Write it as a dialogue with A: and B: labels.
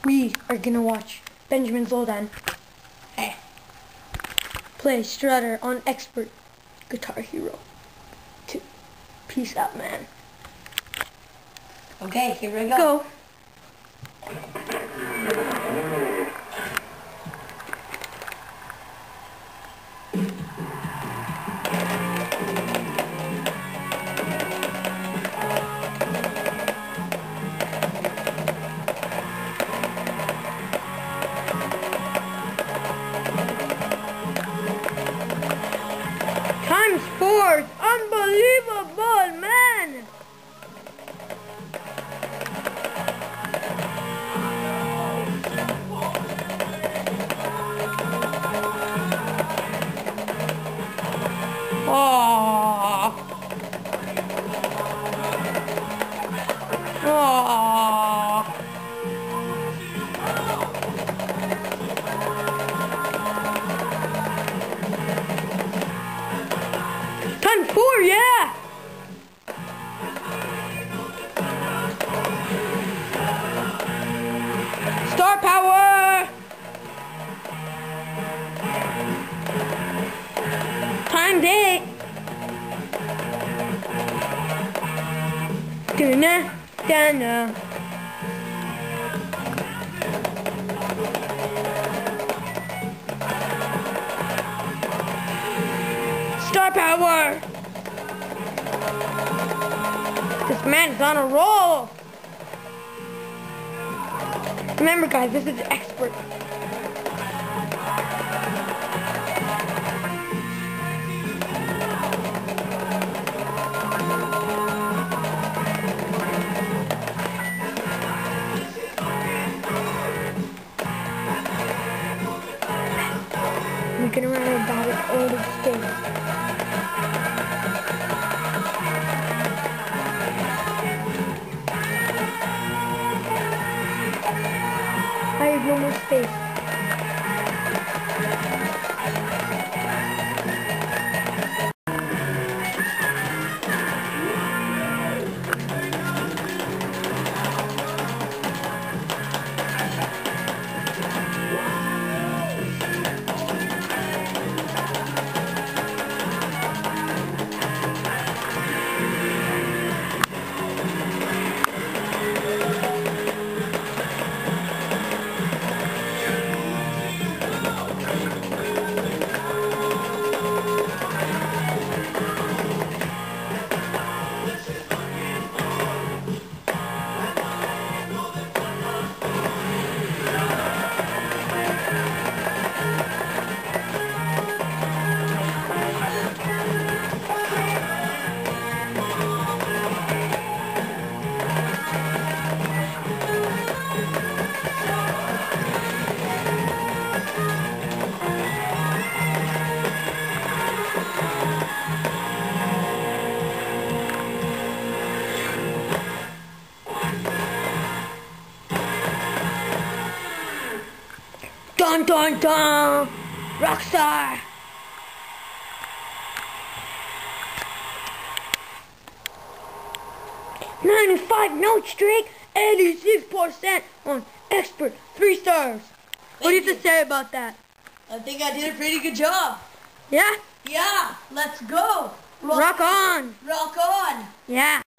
A: We are gonna watch Benjamin Zoldan play strutter on Expert Guitar Hero 2. Peace out, man.
B: Okay, here we go.
A: Times 4, unbelievable, man. Oh. Oh. Times 4, yeah. Star power. Times 8. Da-na. Star power. This man's on a roll. Remember, guys, this is Expert. We're gonna run about it all the stairs. I have no more space. Dun dun dun! Rockstar! "95 note streak, 86% on Expert, 3 stars." What do you have to say about that?
B: I think I did a pretty good job.
A: Yeah?
B: Yeah, let's go.
A: Rock on!
B: Rock on.
A: Yeah.